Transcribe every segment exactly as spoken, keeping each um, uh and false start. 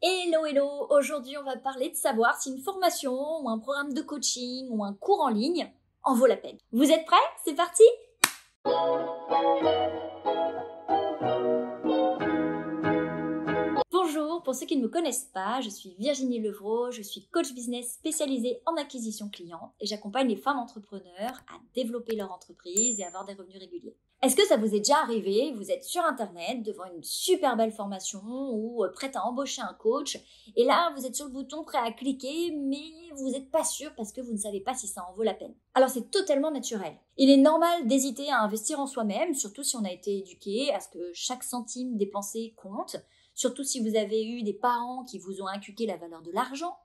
Hello hello, aujourd'hui on va parler de savoir si une formation ou un programme de coaching ou un cours en ligne en vaut la peine. Vous êtes prêts? C'est parti? Bonjour, pour ceux qui ne me connaissent pas, je suis Virginie Levrault, je suis coach business spécialisée en acquisition client et j'accompagne les femmes entrepreneurs à développer leur entreprise et avoir des revenus réguliers. Est-ce que ça vous est déjà arrivé? Vous êtes sur internet devant une super belle formation ou prête à embaucher un coach et là vous êtes sur le bouton prêt à cliquer mais vous n'êtes pas sûr parce que vous ne savez pas si ça en vaut la peine. Alors c'est totalement naturel. Il est normal d'hésiter à investir en soi-même, surtout si on a été éduqué à ce que chaque centime dépensé compte. Surtout si vous avez eu des parents qui vous ont inculqué la valeur de l'argent,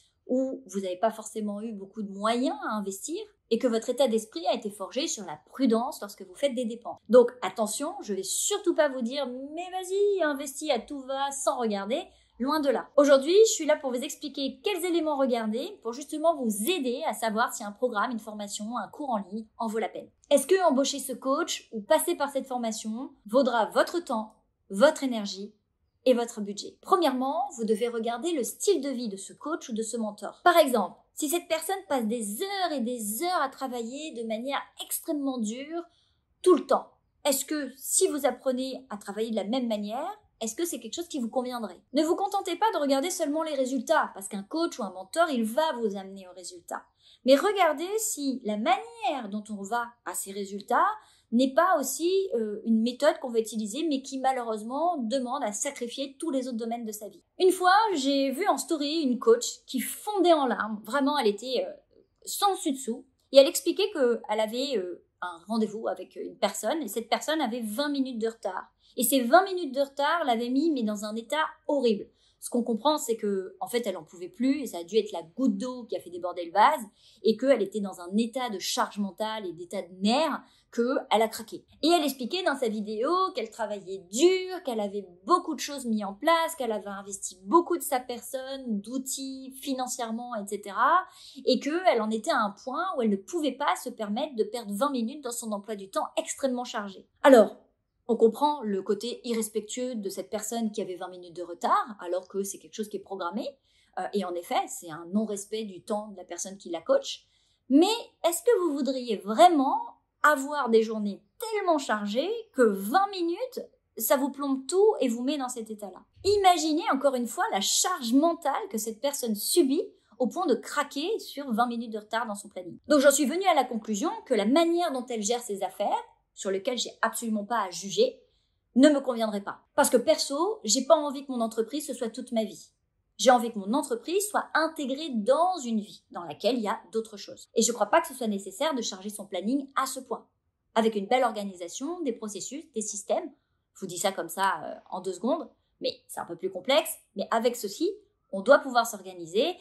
ou vous n'avez pas forcément eu beaucoup de moyens à investir, et que votre état d'esprit a été forgé sur la prudence lorsque vous faites des dépenses. Donc attention, je ne vais surtout pas vous dire « mais vas-y, investis à tout va sans regarder », loin de là. Aujourd'hui, je suis là pour vous expliquer quels éléments regarder pour justement vous aider à savoir si un programme, une formation, un cours en ligne en vaut la peine. Est-ce que embaucher ce coach ou passer par cette formation vaudra votre temps, votre énergie et votre budget? Premièrement, vous devez regarder le style de vie de ce coach ou de ce mentor. Par exemple, si cette personne passe des heures et des heures à travailler de manière extrêmement dure tout le temps, est-ce que si vous apprenez à travailler de la même manière, est-ce que c'est quelque chose qui vous conviendrait? Ne vous contentez pas de regarder seulement les résultats, parce qu'un coach ou un mentor, il va vous amener aux résultats. Mais regardez si la manière dont on va à ces résultats n'est pas aussi euh, une méthode qu'on va utiliser, mais qui malheureusement demande à sacrifier tous les autres domaines de sa vie. Une fois, j'ai vu en story une coach qui fondait en larmes. Vraiment, elle était euh, sans dessus-dessous. Et elle expliquait qu'elle avait euh, un rendez-vous avec une personne, et cette personne avait vingt minutes de retard. Et ces vingt minutes de retard l'avaient mis mais dans un état horrible. Ce qu'on comprend, c'est que en fait, elle en pouvait plus, et ça a dû être la goutte d'eau qui a fait déborder le vase, et qu'elle était dans un état de charge mentale et d'état de nerfs qu'elle a craqué. Et elle expliquait dans sa vidéo qu'elle travaillait dur, qu'elle avait beaucoup de choses mises en place, qu'elle avait investi beaucoup de sa personne, d'outils, financièrement, et cetera. Et qu'elle en était à un point où elle ne pouvait pas se permettre de perdre vingt minutes dans son emploi du temps extrêmement chargé. Alors, on comprend le côté irrespectueux de cette personne qui avait vingt minutes de retard, alors que c'est quelque chose qui est programmé. Euh, et en effet, c'est un non-respect du temps de la personne qui la coach. Mais est-ce que vous voudriez vraiment avoir des journées tellement chargées que vingt minutes, ça vous plombe tout et vous met dans cet état-là? Imaginez encore une fois la charge mentale que cette personne subit au point de craquer sur vingt minutes de retard dans son planning. Donc j'en suis venue à la conclusion que la manière dont elle gère ses affaires, sur lequel j'ai absolument pas à juger, ne me conviendrait pas. Parce que perso, j'ai pas envie que mon entreprise ce soit toute ma vie. J'ai envie que mon entreprise soit intégrée dans une vie dans laquelle il y a d'autres choses. Et je crois pas que ce soit nécessaire de charger son planning à ce point. Avec une belle organisation, des processus, des systèmes, je vous dis ça comme ça euh, en deux secondes, mais c'est un peu plus complexe, mais avec ceci, on doit pouvoir s'organiser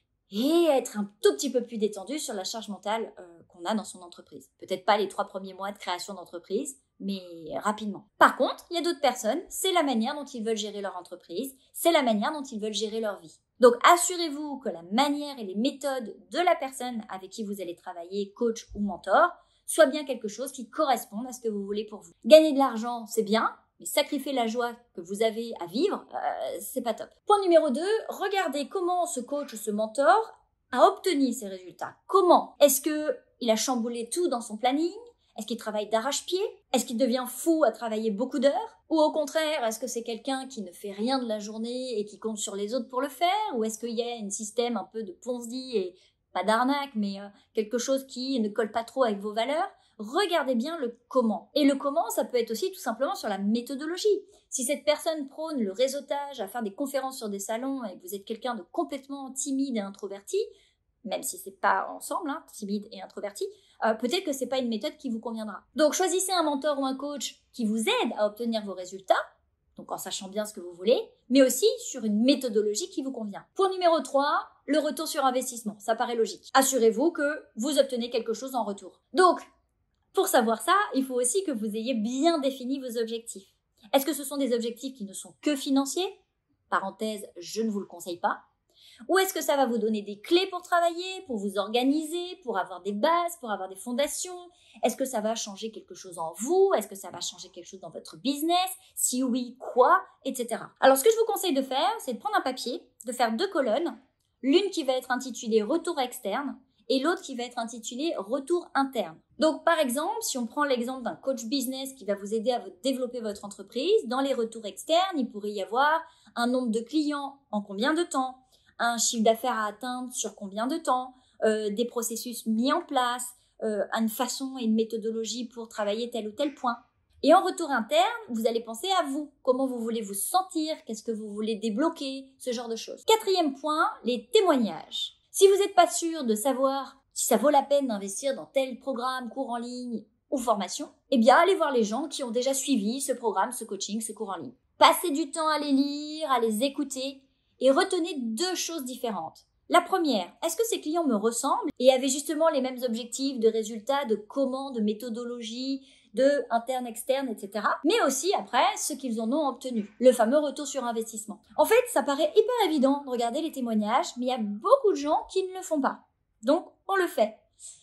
et être un tout petit peu plus détendu sur la charge mentale euh, qu'on a dans son entreprise. Peut-être pas les trois premiers mois de création d'entreprise, mais rapidement. Par contre, il y a d'autres personnes, c'est la manière dont ils veulent gérer leur entreprise, c'est la manière dont ils veulent gérer leur vie. Donc assurez-vous que la manière et les méthodes de la personne avec qui vous allez travailler, coach ou mentor, soient bien quelque chose qui corresponde à ce que vous voulez pour vous. Gagner de l'argent, c'est bien, mais sacrifier la joie que vous avez à vivre, euh, c'est pas top. Point numéro deux, regardez comment ce coach ou ce mentor a obtenu ces résultats. Comment? Est-ce qu'il a chamboulé tout dans son planning? Est-ce qu'il travaille d'arrache-pied? Est-ce qu'il devient fou à travailler beaucoup d'heures? Ou au contraire, est-ce que c'est quelqu'un qui ne fait rien de la journée et qui compte sur les autres pour le faire? Ou est-ce qu'il y a un système un peu de Ponzi et pas d'arnaque, mais euh, quelque chose qui ne colle pas trop avec vos valeurs? Regardez bien le comment. Et le comment, ça peut être aussi tout simplement sur la méthodologie. Si cette personne prône le réseautage, à faire des conférences sur des salons et que vous êtes quelqu'un de complètement timide et introverti, même si c'est pas ensemble, hein, timide et introverti, euh, peut-être que c'est pas une méthode qui vous conviendra. Donc choisissez un mentor ou un coach qui vous aide à obtenir vos résultats, donc en sachant bien ce que vous voulez, mais aussi sur une méthodologie qui vous convient. Point numéro trois, le retour sur investissement. Ça paraît logique. Assurez-vous que vous obtenez quelque chose en retour. Donc, pour savoir ça, il faut aussi que vous ayez bien défini vos objectifs. Est-ce que ce sont des objectifs qui ne sont que financiers? Parenthèse, je ne vous le conseille pas. Ou est-ce que ça va vous donner des clés pour travailler, pour vous organiser, pour avoir des bases, pour avoir des fondations? Est-ce que ça va changer quelque chose en vous? Est-ce que ça va changer quelque chose dans votre business? Si oui, quoi? Etc. Alors, ce que je vous conseille de faire, c'est de prendre un papier, de faire deux colonnes, l'une qui va être intitulée « Retour externe » et l'autre qui va être intitulée « Retour interne ». Donc, par exemple, si on prend l'exemple d'un coach business qui va vous aider à développer votre entreprise, dans les retours externes, il pourrait y avoir un nombre de clients en combien de temps, un chiffre d'affaires à atteindre sur combien de temps, euh, des processus mis en place, euh, une façon et une méthodologie pour travailler tel ou tel point. Et en retour interne, vous allez penser à vous, comment vous voulez vous sentir, qu'est-ce que vous voulez débloquer, ce genre de choses. Quatrième point, les témoignages. Si vous n'êtes pas sûr de savoir si ça vaut la peine d'investir dans tel programme, cours en ligne ou formation, eh bien allez voir les gens qui ont déjà suivi ce programme, ce coaching, ce cours en ligne. Passez du temps à les lire, à les écouter et retenez deux choses différentes. La première, est-ce que ces clients me ressemblent et avaient justement les mêmes objectifs de résultats, de comment, de méthodologie, de interne, externe, et cetera. Mais aussi, après, ce qu'ils en ont obtenu. Le fameux retour sur investissement. En fait, ça paraît hyper évident de regarder les témoignages, mais il y a beaucoup de gens qui ne le font pas. Donc, on le fait.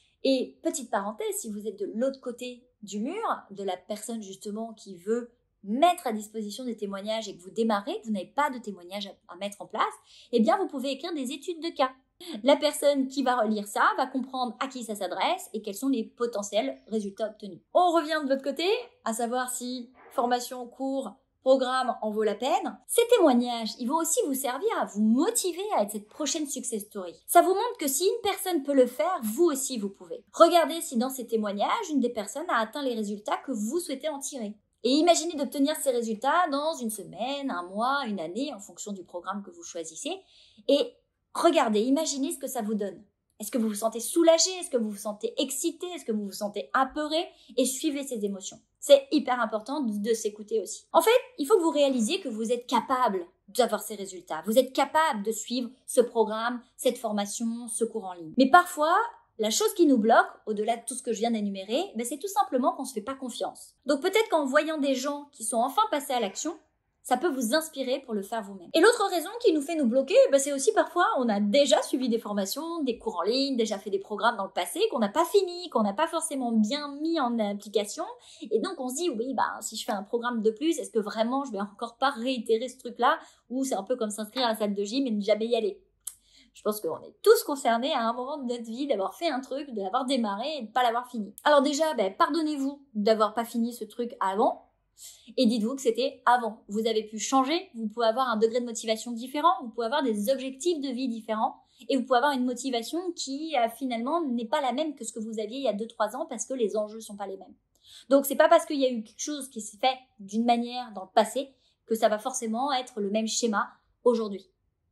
Et petite parenthèse, si vous êtes de l'autre côté du mur, de la personne justement qui veut mettre à disposition des témoignages et que vous démarrez, que vous n'avez pas de témoignages à, à mettre en place, eh bien, vous pouvez écrire des études de cas. La personne qui va relire ça va comprendre à qui ça s'adresse et quels sont les potentiels résultats obtenus. On revient de l'autre côté, à savoir si formation, cours, programme en vaut la peine. Ces témoignages, ils vont aussi vous servir à vous motiver à être cette prochaine success story. Ça vous montre que si une personne peut le faire, vous aussi vous pouvez. Regardez si dans ces témoignages, une des personnes a atteint les résultats que vous souhaitez en tirer. Et imaginez d'obtenir ces résultats dans une semaine, un mois, une année, en fonction du programme que vous choisissez. Et regardez, imaginez ce que ça vous donne. Est-ce que vous vous sentez soulagé? Est-ce que vous vous sentez excité? Est-ce que vous vous sentez apeuré? Et suivez ces émotions. C'est hyper important de, de s'écouter aussi. En fait, il faut que vous réalisiez que vous êtes capable d'avoir ces résultats. Vous êtes capable de suivre ce programme, cette formation, ce cours en ligne. Mais parfois, la chose qui nous bloque, au-delà de tout ce que je viens d'énumérer, ben c'est tout simplement qu'on ne se fait pas confiance. Donc peut-être qu'en voyant des gens qui sont enfin passés à l'action, ça peut vous inspirer pour le faire vous-même. Et l'autre raison qui nous fait nous bloquer, ben c'est aussi parfois on a déjà suivi des formations, des cours en ligne, déjà fait des programmes dans le passé qu'on n'a pas fini, qu'on n'a pas forcément bien mis en application. Et donc on se dit, oui, ben, si je fais un programme de plus, est-ce que vraiment je vais encore pas réitérer ce truc-là? Ou c'est un peu comme s'inscrire à la salle de gym et ne jamais y aller. Je pense qu'on est tous concernés à un moment de notre vie d'avoir fait un truc, de l'avoir démarré et de ne pas l'avoir fini. Alors déjà, ben, pardonnez-vous d'avoir pas fini ce truc avant. Et dites-vous que c'était avant. Vous avez pu changer, vous pouvez avoir un degré de motivation différent, vous pouvez avoir des objectifs de vie différents et vous pouvez avoir une motivation qui euh, finalement n'est pas la même que ce que vous aviez il y a deux trois ans parce que les enjeux sont pas les mêmes. Donc c'est pas parce qu'il y a eu quelque chose qui s'est fait d'une manière dans le passé que ça va forcément être le même schéma aujourd'hui.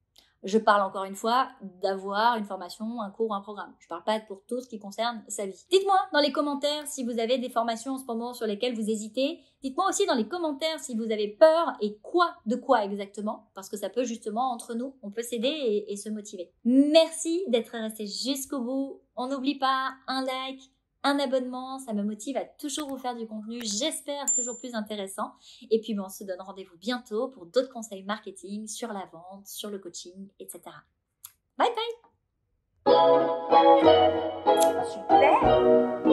Je parle encore une fois d'avoir une formation, un cours ou un programme. Je parle pas pour tout ce qui concerne sa vie. Dites-moi dans les commentaires si vous avez des formations en ce moment sur lesquelles vous hésitez. Dites-moi aussi dans les commentaires si vous avez peur et quoi, de quoi exactement. Parce que ça peut justement, entre nous, on peut s'aider et, et se motiver. Merci d'être resté jusqu'au bout. On n'oublie pas un like, un abonnement, ça me motive à toujours vous faire du contenu, j'espère toujours plus intéressant. Et puis bon, on se donne rendez-vous bientôt pour d'autres conseils marketing sur la vente, sur le coaching, et cetera. Bye bye. Super.